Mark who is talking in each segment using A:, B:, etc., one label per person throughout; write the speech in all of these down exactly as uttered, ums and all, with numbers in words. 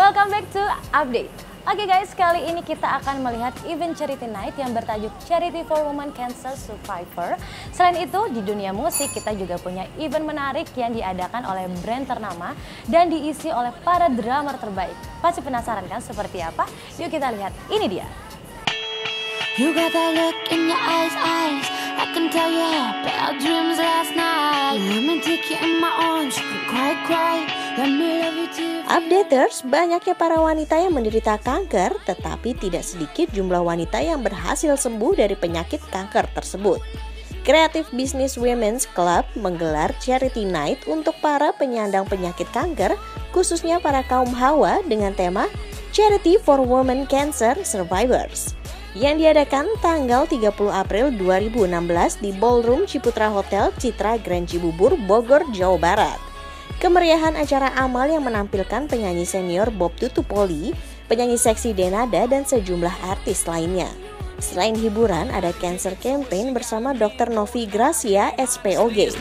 A: welcome back to Update. Oke guys, kali ini kita akan melihat event Charity Night yang bertajuk Charity for Women Cancer Survivor. Selain itu, di dunia musik kita juga punya event menarik yang diadakan oleh brand ternama dan diisi oleh para drummer terbaik. Pasti penasaran kan seperti apa? Yuk kita lihat, ini dia.
B: You got that look in your eyes, eyes. I can tell you had bad dreams last night. Let me take you in my arms, you can cry, cry. Let me love you till
C: Updaters, banyaknya para wanita yang menderita kanker, tetapi tidak sedikit jumlah wanita yang berhasil sembuh dari penyakit kanker tersebut. Creative Business Women's Club menggelar Charity Night untuk para penyandang penyakit kanker, khususnya para kaum hawa dengan tema Charity for Women Cancer Survivors, yang diadakan tanggal tiga puluh April dua ribu enam belas di Ballroom Ciputra Hotel Citra Grand Cibubur, Bogor, Jawa Barat. Kemeriahan acara amal yang menampilkan penyanyi senior Bob Tutupoli, penyanyi seksi Denada, dan sejumlah artis lainnya. Selain hiburan, ada cancer campaign bersama dokter Novi Gracia, S P O G.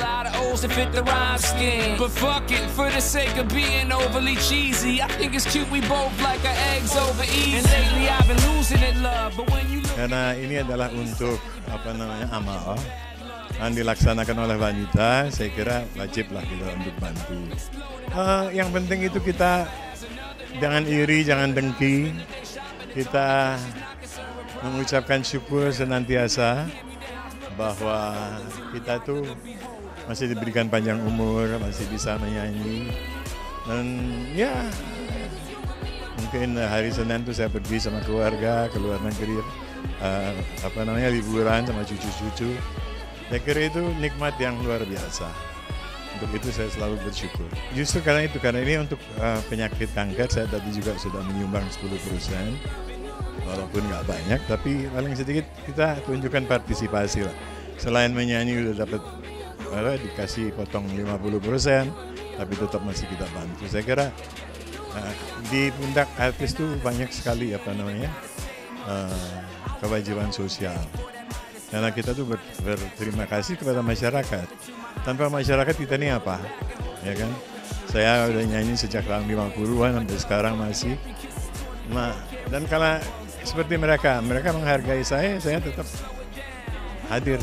D: Karena ini adalah untuk apa namanya amal yang dilaksanakan oleh wanita, saya kira wajiblah kita untuk bantu. Uh, yang penting itu kita jangan iri, jangan dengki, kita mengucapkan syukur senantiasa bahwa kita tuh masih diberikan panjang umur, masih bisa menyanyi, dan ya mungkin hari Senin tuh saya pergi sama keluarga ke luar negeri, uh, apa namanya liburan sama cucu-cucu. Saya kira itu nikmat yang luar biasa. Untuk itu saya selalu bersyukur. Justru karena itu, karena ini untuk uh, penyakit kanker, saya tadi juga sudah menyumbang sepuluh persen. Walaupun nggak banyak, tapi paling sedikit kita tunjukkan partisipasi lah. Selain menyanyi udah dapat uh, dikasih potong lima puluh persen, tapi tetap masih kita bantu. Saya kira uh, di pundak artis tuh banyak sekali apa namanya uh, kewajiban sosial. Karena kita tuh ber, berterima kasih kepada masyarakat. Tanpa masyarakat kita ini apa? Ya kan? Saya udah nyanyi sejak tahun lima puluhan sampai sekarang masih. Nah, dan kalau seperti mereka, mereka menghargai saya, saya tetap hadir.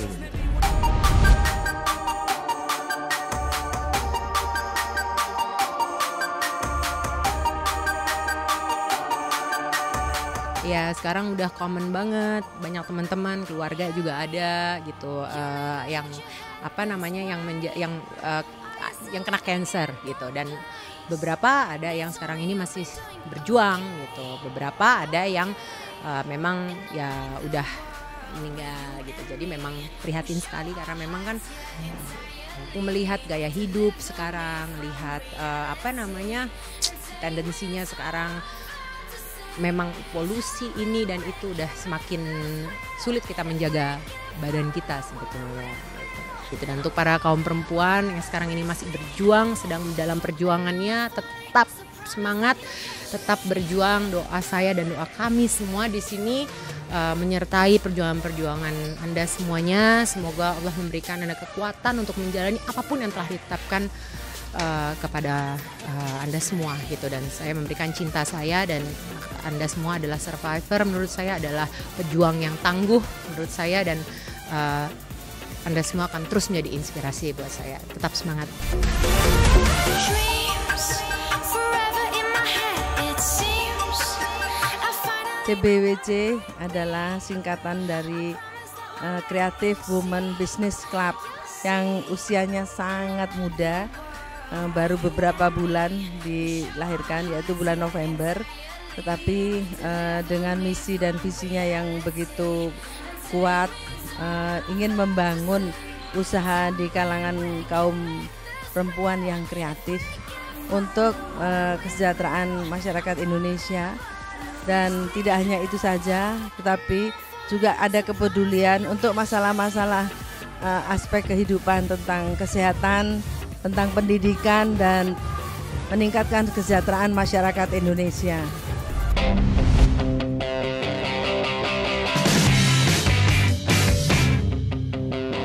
E: Ya sekarang udah common banget, banyak teman-teman, keluarga juga ada gitu, uh, yang apa namanya yang menja- yang uh, yang kena cancer gitu, dan beberapa ada yang sekarang ini masih berjuang gitu, beberapa ada yang uh, memang ya udah meninggal gitu. Jadi memang prihatin sekali karena memang kan aku melihat gaya hidup sekarang, lihat uh, apa namanya tendensinya sekarang. Memang polusi ini dan itu udah semakin sulit kita menjaga badan kita sebetulnya gitu. Dan untuk para kaum perempuan yang sekarang ini masih berjuang, sedang dalam perjuangannya, tetap semangat, tetap berjuang. Doa saya dan doa kami semua di sini uh, menyertai perjuangan-perjuangan Anda semuanya. Semoga Allah memberikan Anda kekuatan untuk menjalani apapun yang telah ditetapkan Uh, kepada uh, Anda semua gitu. Dan saya memberikan cinta saya, dan Anda semua adalah survivor, menurut saya adalah pejuang yang tangguh menurut saya, dan uh, Anda semua akan terus menjadi inspirasi buat saya. Tetap semangat.
F: C B W C adalah singkatan dari uh, Creative Women Business Club yang usianya sangat muda. Baru beberapa bulan dilahirkan, yaitu bulan November, tetapi uh, dengan misi dan visinya yang begitu kuat, uh, ingin membangun usaha di kalangan kaum perempuan yang kreatif untuk uh, kesejahteraan masyarakat Indonesia. Dan tidak hanya itu saja, tetapi juga ada kepedulian untuk masalah-masalah uh, aspek kehidupan tentang kesehatan, tentang pendidikan, dan meningkatkan kesejahteraan masyarakat Indonesia.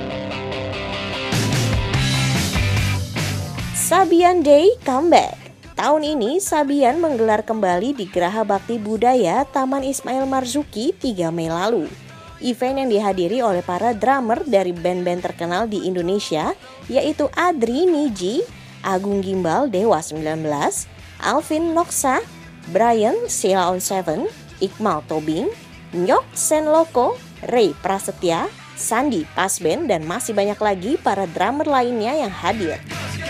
C: Sabian Day comeback. Tahun ini Sabian menggelar kembali di Geraha Bakti Budaya Taman Ismail Marzuki tiga Mei lalu. Event yang dihadiri oleh para drummer dari band-band terkenal di Indonesia yaitu Adri Niji, Agung Gimbal Dewa sembilan belas, Alvin Noksa, Brian Sheila on Seven, Iqmal Tobing, Nyok Senloko, Ray Prasetya, Sandi Pasben, dan masih banyak lagi para drummer lainnya yang hadir.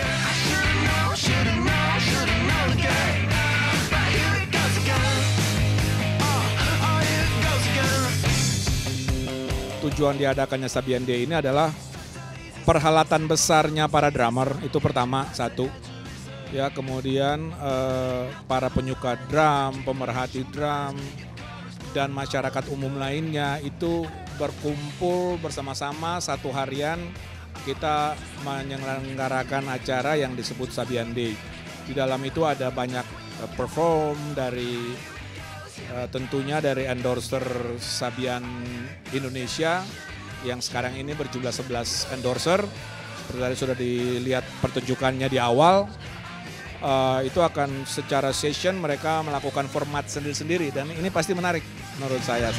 G: Tujuan diadakannya Sabian Day ini adalah perhelatan besarnya para drummer, itu pertama, satu. Ya, kemudian eh, para penyuka drum, pemerhati drum, dan masyarakat umum lainnya itu berkumpul bersama-sama satu harian. Kita menyelenggarakan acara yang disebut Sabian Day. Di dalam itu ada banyak eh, perform dari Uh, tentunya dari endorser Sabian Indonesia yang sekarang ini berjumlah sebelas endorser. Seperti tadi sudah dilihat pertunjukannya di awal, uh, itu akan secara session mereka melakukan format sendiri-sendiri dan ini pasti menarik menurut saya.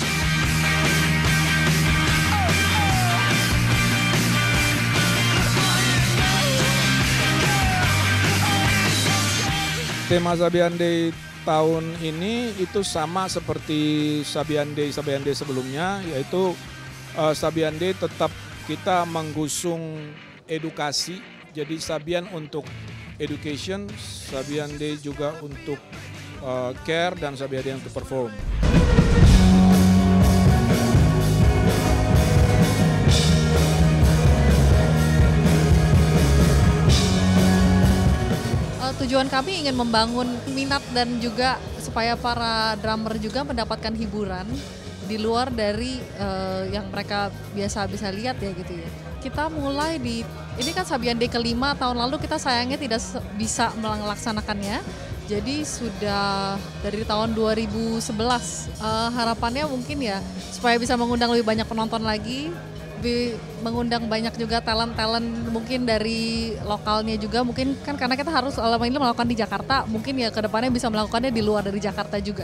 G: Tema Sabian Day tahun ini itu sama seperti Sabian Day Sabian Day sebelumnya, yaitu uh, Sabian Day tetap kita menggusung edukasi. Jadi Sabian untuk education, Sabian Day juga untuk uh, care, dan Sabian Day untuk perform.
H: Tujuan kami ingin membangun minat dan juga supaya para drummer juga mendapatkan hiburan di luar dari uh, yang mereka biasa bisa lihat ya gitu ya. Kita mulai di, ini kan Sabian Day kelima, tahun lalu kita sayangnya tidak bisa melaksanakannya. Jadi sudah dari tahun dua ribu sebelas, uh, harapannya mungkin ya supaya bisa mengundang lebih banyak penonton lagi, mengundang banyak juga talent-talent mungkin dari lokalnya juga, mungkin kan karena kita harus selama ini melakukan di Jakarta, mungkin ya kedepannya bisa melakukannya di luar dari Jakarta juga.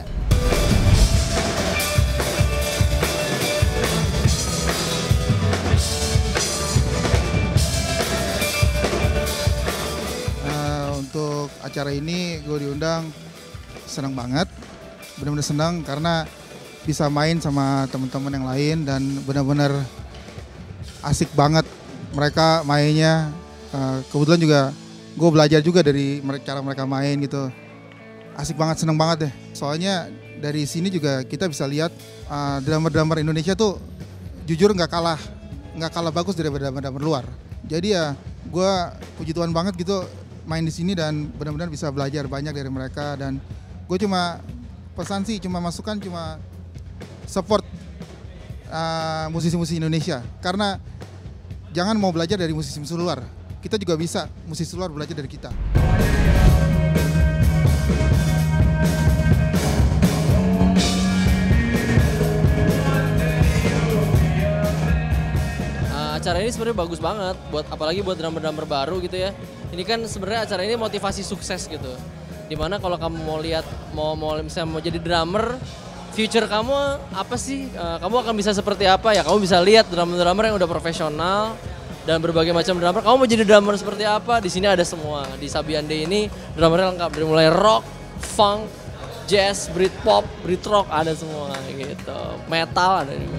I: Uh, untuk acara ini gue diundang, senang banget, benar-benar senang karena bisa main sama teman-teman yang lain dan benar-benar asik banget mereka mainnya. Uh, kebetulan juga gue belajar juga dari cara mereka main gitu. Asik banget, seneng banget deh. Soalnya dari sini juga kita bisa lihat uh, drummer-drummer Indonesia tuh jujur nggak kalah nggak kalah bagus daripada drummer-drummer luar. Jadi ya gue puji Tuhan banget gitu main di sini dan benar-benar bisa belajar banyak dari mereka. Dan gue cuma pesan sih, cuma masukan, cuma support uh, musisi-musisi Indonesia, karena jangan mau belajar dari musisi-musisi luar, kita juga bisa musisi luar belajar dari kita.
J: Uh, acara ini sebenarnya bagus banget, buat apalagi buat drummer-drummer baru gitu ya. Ini kan sebenarnya acara ini motivasi sukses gitu. Dimana kalau kamu mau lihat, mau mau misalnya mau jadi drummer, future kamu apa sih? Uh, kamu akan bisa seperti apa ya? Kamu bisa lihat drummer-drummer yang udah profesional dan berbagai macam drummer. Kamu mau jadi drummer seperti apa? Di sini ada semua. Di Sabian Day ini drummernya lengkap dari mulai rock, funk, jazz, Britpop, Britrock, ada semua gitu. Metal ada juga.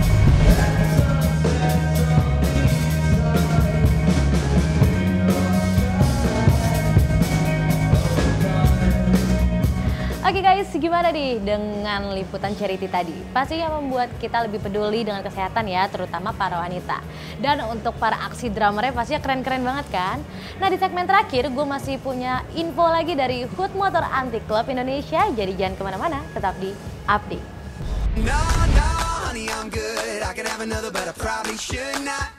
A: Oke guys, gimana nih dengan liputan charity tadi? Pastinya membuat kita lebih peduli dengan kesehatan ya, terutama para wanita. Dan untuk para aksi drummernya pastinya keren-keren banget kan? Nah di segmen terakhir gue masih punya info lagi dari Hood Motor Anti Club Indonesia, jadi jangan kemana-mana, tetap di Update. No, no, honey, I'm good. I could have another, but I probably should not.